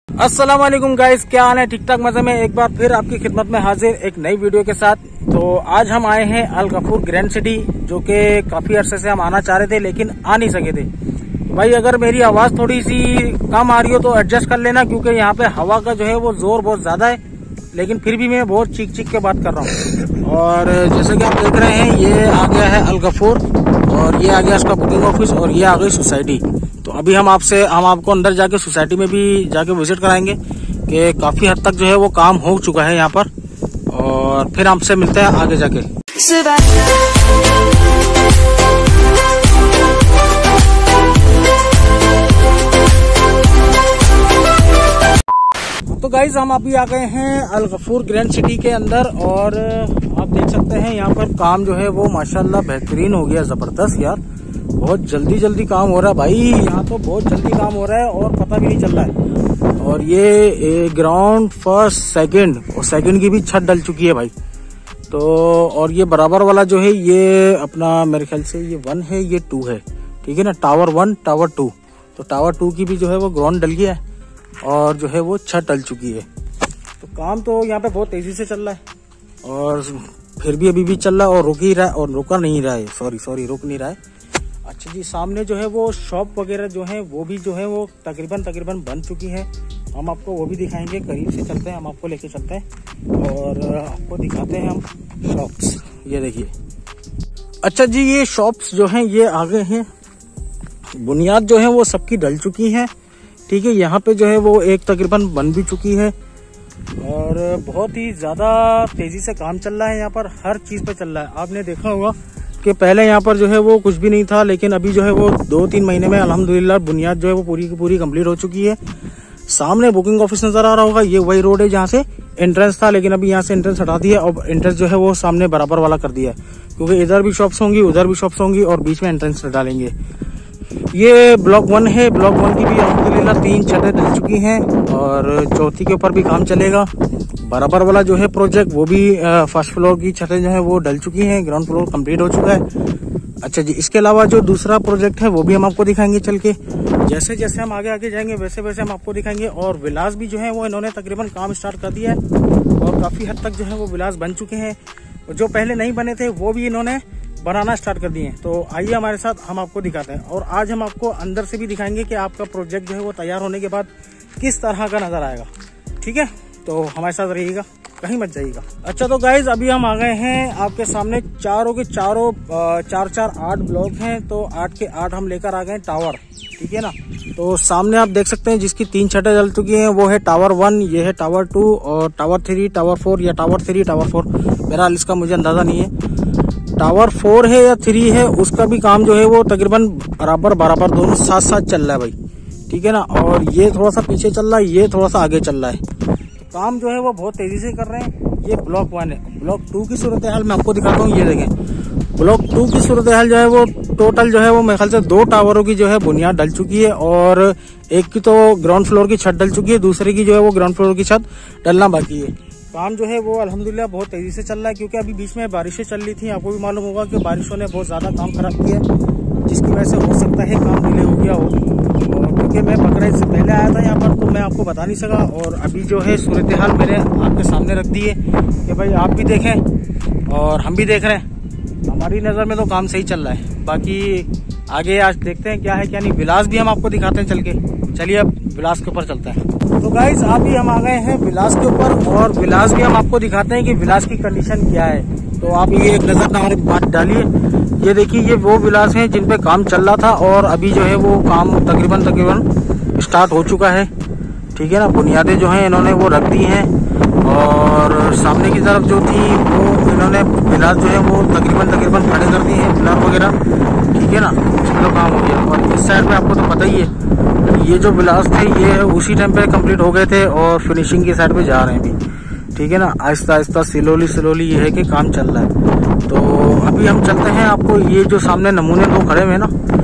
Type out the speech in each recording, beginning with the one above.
अस्सलाम वालेकुम गाइस, क्या हाल है? ठीक ठाक मजे में एक बार फिर आपकी खिदमत में हाजिर एक नई वीडियो के साथ। तो आज हम आए हैं अल गफूर ग्रैंड सिटी, जो कि काफी अरसे से हम आना चाह रहे थे लेकिन आ नहीं सके थे। भाई अगर मेरी आवाज थोड़ी सी कम आ रही हो तो एडजस्ट कर लेना, क्योंकि यहाँ पे हवा का जो है वो जोर बहुत ज्यादा है, लेकिन फिर भी मैं बहुत चीख चीख के बात कर रहा हूँ। और जैसे कि आप देख रहे हैं, ये आ गया है अल गफूर और ये आ गया इसका बुकिंग ऑफिस और ये आ गई सोसाइटी। तो अभी हम आपको अंदर जाके सोसाइटी में भी जाके विजिट कराएंगे कि काफी हद तक जो है वो काम हो चुका है यहाँ पर, और फिर आपसे मिलते हैं आगे जाके। तो गाइज हम अभी आ गए हैं अल गफूर ग्रैंड सिटी के अंदर, और आप देख सकते हैं यहाँ पर काम जो है वो माशाल्लाह बेहतरीन हो गया, जबरदस्त यार। बहुत जल्दी काम हो रहा है भाई, यहाँ तो बहुत जल्दी काम हो रहा है और पता भी नहीं चल रहा है। और ये ग्राउंड फर्स्ट सेकंड और सेकंड की भी छत डल चुकी है भाई। तो और ये बराबर वाला जो है ये अपना मेरे ख्याल से ये 1 है, ये 2 है, ठीक है ना। टावर 1 टावर 2, तो टावर 2 की भी जो है वो ग्राउंड डल गया है और जो है वो छत डल चुकी है। तो काम तो यहाँ पे बहुत तेजी से चल रहा है और फिर भी अभी भी चल रहा है और रुक ही रहा है और रुका नहीं रहा है, सॉरी रुक नहीं रहा है। अच्छा जी, सामने जो है वो शॉप वगैरह जो है वो भी जो है वो तकरीबन बन चुकी है। हम आपको वो भी दिखाएंगे, करीब से चलते हैं, हम आपको लेके चलते हैं और आपको दिखाते हैं हम शॉप्स। ये देखिए, अच्छा जी, ये शॉप्स जो हैं ये आ गए हैं। बुनियाद जो है वो सबकी डल चुकी है, ठीक है। यहाँ पे जो है वो एक तकरीबन बन भी चुकी है और बहुत ही ज्यादा तेजी से काम चल रहा है। यहाँ पर हर चीज पे चल रहा है। आपने देखा होगा कि पहले यहाँ पर जो है वो कुछ भी नहीं था, लेकिन अभी जो है वो 2-3 महीने में अल्हम्दुलिल्लाह बुनियाद जो है वो पूरी की पूरी कंप्लीट हो चुकी है। सामने बुकिंग ऑफिस नजर आ रहा होगा, ये वही रोड है जहाँ से एंट्रेंस था, लेकिन अभी यहाँ से एंट्रेंस हटा दिया और एंट्रेंस जो है वो सामने बराबर वाला कर दिया है, क्योंकि इधर भी शॉप्स होंगी उधर भी शॉप्स होंगी और बीच में एंट्रेंस डालेंगे। ये ब्लॉक 1 है, ब्लॉक 1 की भी अल्हम्दुलिल्लाह 3 छतें डल चुकी हैं और चौथी के ऊपर भी काम चलेगा। बराबर वाला जो है प्रोजेक्ट वो भी फर्स्ट फ्लोर की छतें जो है वो डल चुकी हैं, ग्राउंड फ्लोर कंप्लीट हो चुका है। अच्छा जी, इसके अलावा जो दूसरा प्रोजेक्ट है वो भी हम आपको दिखाएंगे चल के। जैसे जैसे हम आगे जाएंगे वैसे वैसे हम आपको दिखाएंगे। और विलास भी जो है वो इन्होंने तकरीबन काम स्टार्ट कर दिया है और काफी हद तक जो है वो विलास बन चुके हैं। जो पहले नहीं बने थे वो भी इन्होंने बनाना स्टार्ट कर दिए हैं। तो आइए हमारे साथ, हम आपको दिखाते हैं और आज हम आपको अंदर से भी दिखाएंगे कि आपका प्रोजेक्ट जो है वो तैयार होने के बाद किस तरह का नजर आएगा, ठीक है। तो हमारे साथ रहिएगा, कहीं मत जाइएगा। अच्छा तो गाइज अभी हम आ गए हैं आपके सामने, चारों के चारों 4-4-8 ब्लॉक हैं, तो 8 के 8 हम लेकर आ गए टावर, ठीक है ना। तो सामने आप देख सकते हैं जिसकी 3 छतें डल चुकी हैं वो है टावर 1, ये है टावर 2 और टावर 3, टावर 4 या टावर 3 टावर 4, बहरहाल इसका मुझे अंदाजा नहीं है। टावर 4 है या 3 है, उसका भी काम जो है वो तकरीबन बराबर दोनों साथ साथ चल रहा है भाई, ठीक है ना। और ये थोड़ा सा पीछे चल रहा है, ये थोड़ा सा आगे चल रहा है। तो काम जो है वो बहुत तेजी से कर रहे हैं। ये ब्लॉक 1 है। ब्लॉक 2 की सूरत हाल मैं आपको दिखाता हूँ। ये देखें, ब्लॉक 2 की सूरत हाल जो है वो टोटल जो है वो मेरे ख्याल से 2 टावरों की जो है बुनियाद डल चुकी है और एक की तो ग्राउंड फ्लोर की छत डल चुकी है, दूसरे की जो है वो ग्राउंड फ्लोर की छत डलना बाकी है। काम जो है वो अल्हम्दुलिल्लाह बहुत तेजी से चल रहा है, क्योंकि अभी बीच में बारिशें चल रही थी। आपको भी मालूम होगा कि बारिशों ने बहुत ज्यादा काम खराब किया, जिसकी वजह से हो सकता है काम डिले हो गया हो। और क्योंकि मैं बकरीद से पहले आया था यहाँ पर तो मैं आपको बता नहीं सका, और अभी जो है सूरत हाल मैंने आपके सामने रख दी है कि भाई आप भी देखें और हम भी देख रहे हैं। हमारी नज़र में तो काम सही चल रहा है, बाकी आगे आज देखते हैं क्या है क्या नहीं। विलास भी हम आपको दिखाते हैं चल के। चलिए अब विलास के ऊपर चलते हैं। तो गाइज अभी हम आ गए हैं विलास के ऊपर और विलास भी हम आपको दिखाते हैं कि विलास की कंडीशन क्या है। तो आप ये एक नजर हमारी बात डालिए। ये देखिए, ये वो विलास हैं जिन पे काम चल रहा था और अभी जो है वो काम तकरीबन स्टार्ट हो चुका है, ठीक है ना। बुनियादें जो हैं इन्होंने वो रख दी हैं और सामने की तरफ जो थी वो इन्होंने विलास जो है वो तकरीबन खड़े कर दिए हैं, पिलर वगैरह, ठीक है ना। इसमें तो काम हो गया। और इस साइड पे आपको तो पता ही है ये जो विलास थे ये उसी टाइम पे कंप्लीट हो गए थे और फिनिशिंग की साइड पे जा रहे हैं अभी, ठीक है ना। आहिस्ता आहिस्ता स्लोली ये है कि काम चल रहा है। तो अभी हम चलते हैं, आपको ये जो सामने नमूने 2 खड़े हुए ना,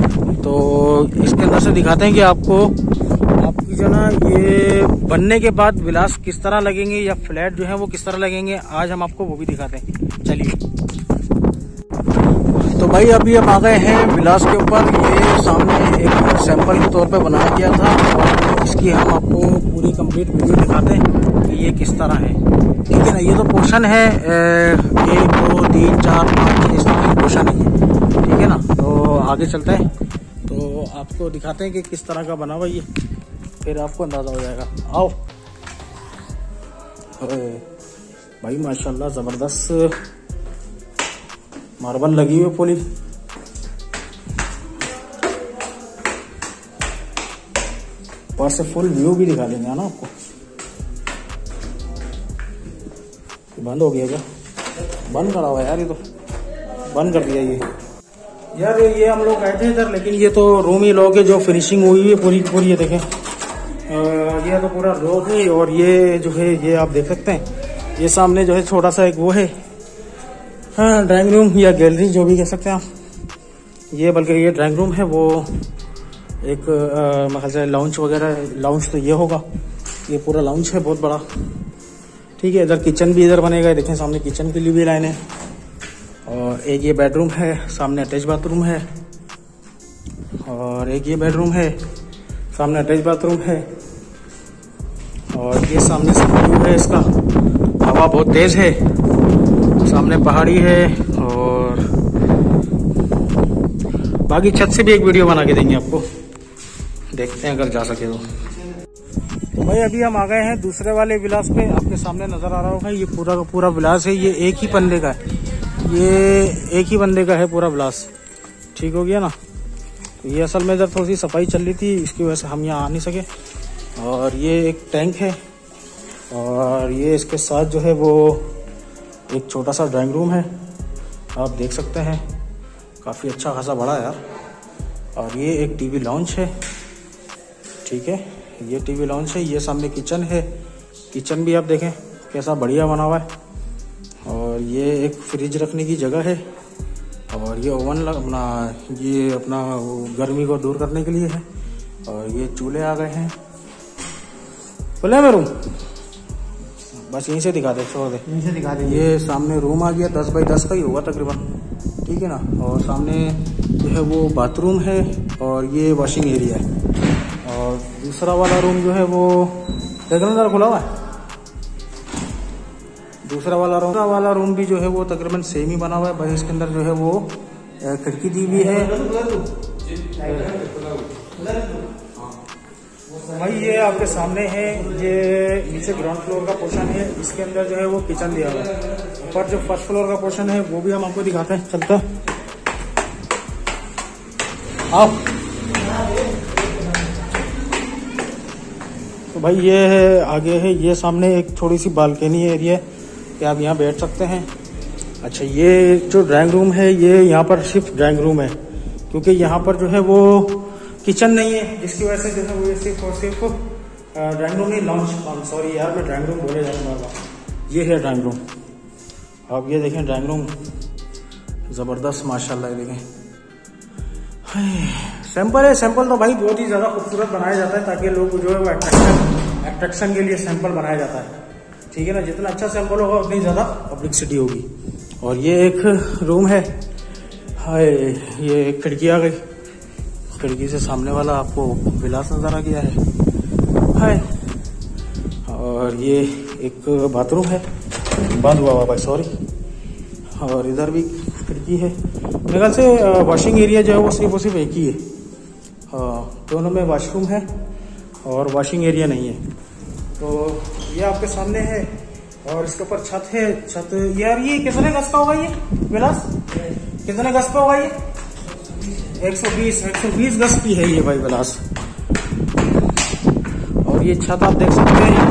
तो इसके अंदर से दिखाते हैं कि आपकी जो ना ये बनने के बाद विलास किस तरह लगेंगे या फ्लैट जो है वो किस तरह लगेंगे। आज हम आपको वो भी दिखाते हैं, चलिए। तो भाई अभी हम आ गए हैं विलास के ऊपर। ये सामने एक सैंपल के तौर पे बनाया गया था और इसकी हम आपको पूरी पूरी कंप्लीट वीडियो दिखाते हैं कि ये किस तरह है। ठीक है ना, ये तो पोर्शन है 1 2 3 4 5 इस तरह की पोर्शन है। ठीक है ना, तो आगे चलते हैं तो आपको दिखाते हैं कि किस तरह का बना हुआ ये, फिर आपको अंदाजा हो जाएगा। आओ भाई माशाल्लाह जबरदस्त मार्बल लगी हुई पूरी। ऊपर से फुल व्यू भी दिखा देंगे ना आपको। बंद हो गया क्या? बंद करा हुआ यार, ये तो बंद कर दिया ये यार। ये हम लोग गए थे इधर, लेकिन ये तो रूम ही लोग है जो फिनिशिंग हुई है पूरी पूरी। ये देखें, ये तो पूरा लोग है। और ये जो है ये आप देख सकते हैं, ये सामने जो है छोटा सा एक वो है, हाँ ड्राइंग रूम या गैलरी जो भी कह सकते हैं आप। ये बल्कि ये ड्राइंग रूम है, वो एक मतलब से लाउंज वगैरह, लाउंज तो ये होगा, ये पूरा लाउंज है बहुत बड़ा। ठीक है, इधर किचन भी इधर बनेगा, देखें सामने किचन के लिए भी लाइन है। और एक ये बेडरूम है, सामने अटैच बाथरूम है। और एक ये बेडरूम है, सामने अटैच बाथरूम है। और ये सामने से व्यू है इसका, हवा बहुत तेज है, सामने पहाड़ी है। और बाकी छत से भी एक वीडियो बना के देंगे आपको, देखते हैं अगर जा सके तो भाई अभी हम आ गए हैं दूसरे वाले विलास पे। आपके सामने नजर आ रहा होगा, ये पूरा का पूरा विलास है। ये एक ही बंदे का है, ये एक ही बंदे का है पूरा विलास। ठीक हो गया ना। तो ये असल में इधर थोड़ी सी सफाई चल रही थी, इसकी वजह से हम यहाँ आ नहीं सके। और ये एक टैंक है, और ये इसके साथ जो है वो एक छोटा सा ड्राइंग रूम है, आप देख सकते हैं, काफ़ी अच्छा खासा बड़ा है यार। और ये एक टीवी लाउंज है। ठीक है, ये टीवी लाउंज है। ये सामने किचन है, किचन भी आप देखें कैसा बढ़िया बना हुआ है। और ये एक फ्रिज रखने की जगह है। और ये ओवन अपना, ये अपना गर्मी को दूर करने के लिए है। और ये चूल्हे आ गए हैं। खुले में रूम बस यहीं से दिखा दे, छोड़ दे, यहीं से दिखा दे। ये सामने रूम आ गया, 10 बाई 10 का ही होगा तकरीबन। ठीक है ना। और सामने जो है वो बाथरूम है, और ये वॉशिंग एरिया है। और दूसरा वाला रूम जो है वो देखना जरा खुला हुआ है। दूसरा वाला रूम भी जो है वो तकरीबन सेम ही बना हुआ है, बस इसके अंदर जो है वो खिड़की दी हुई है। भाई ये आपके सामने है, ये नीचे ग्राउंड फ्लोर का पोर्शन है, इसके अंदर जो है वो किचन दिया हुआ है। ऊपर जो फर्स्ट फ्लोर का पोर्शन है वो भी हम आपको दिखाते हैं, चलता आओ। तो भाई ये है आगे है, ये सामने एक थोड़ी सी बालकनी एरिया है कि आप यहाँ बैठ सकते हैं। अच्छा, ये जो ड्राइंग रूम है, ये यहाँ पर सिर्फ ड्राइंग रूम है, क्योंकि यहाँ पर जो है वो किचन नहीं है, जिसकी वजह से जो है वो सिर्फ और सिर्फ ड्राइंग रूम नहीं, लॉन्च, सॉरी यार मैं ड्राइंग रूम बोले जा रहा हूँ। ये है ड्राइंग रूम, आप ये देखें ड्राइंग रूम ज़बरदस्त माशाल्लाह। देखें सैंपल है, सैंपल तो भाई बहुत ही ज़्यादा खूबसूरत बनाया जाता है, ताकि लोग जो है वो अट्रैक्शन के लिए सैंपल बनाया जाता है। ठीक है ना, जितना अच्छा सैंपल होगा उतनी ज़्यादा पब्लिसिटी होगी। और ये एक रूम है, हाय ये एक खिड़की आ गई, खिड़की से सामने वाला आपको विलास नजर आ गया है, हाय। और ये एक बाथरूम है, बंद हुआ भाई सॉरी। और इधर भी खिड़की है। मेरे ख्याल से वॉशिंग एरिया जो है वो सिर्फ एक ही है, दोनों में वॉशरूम है और वॉशिंग एरिया नहीं है। तो ये आपके सामने है, और इसके ऊपर छत है। छत यार ये कितने गज का होगा ये विलास, कितने गज का होगा ये? 120 गज की है ये भाई विलास। और ये छत आप देख सकते हैं,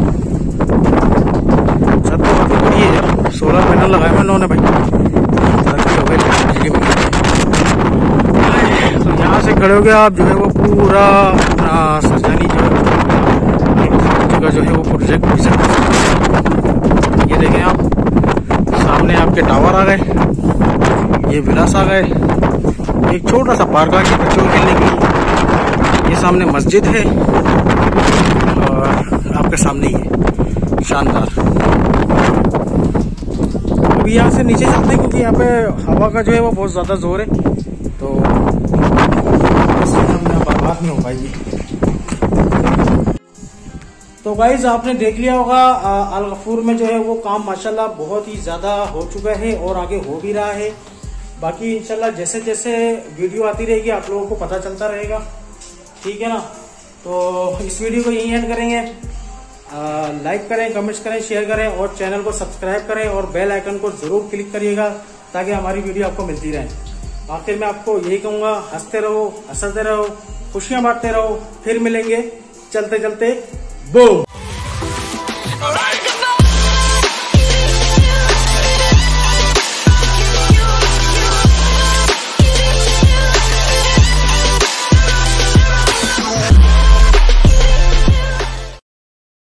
छत तो काफी बड़ी है यार, सोलर पैनल लगाए हुए उन्होंने भाई। तो यहाँ से खड़े हो गए आप जो है वो पूरा सरजानी जो है वो प्रोजेक्ट ये देखें आप, सामने आपके टावर आ गए, ये विलास आ गए, एक छोटा सा पार्क आ गया बच्चों खेलने के लिए, ये सामने मस्जिद है और आपके सामने ही है, शानदार। अभी यहाँ से नीचे चलते हैं क्योंकि यहाँ पे हवा का जो है वो बहुत ज्यादा जोर है, तो बात नहीं हो पाएगी। गाइज आपने देख लिया होगा अल गफूर में जो है वो काम माशाल्लाह बहुत ही ज्यादा हो चुका है और आगे हो भी रहा है। बाकी इंशाल्लाह जैसे जैसे वीडियो आती रहेगी आप लोगों को पता चलता रहेगा, ठीक है ना। तो इस वीडियो को यहीं एंड करेंगे। लाइक करें, कमेंट्स करें, शेयर करें और चैनल को सब्सक्राइब करें और बेल आइकन को जरूर क्लिक करिएगा ताकि हमारी वीडियो आपको मिलती रहे। आखिर में आपको यही कहूंगा, हंसते रहो, हंसते रहो, खुशियां बांटते रहो। फिर मिलेंगे चलते चलते बूम।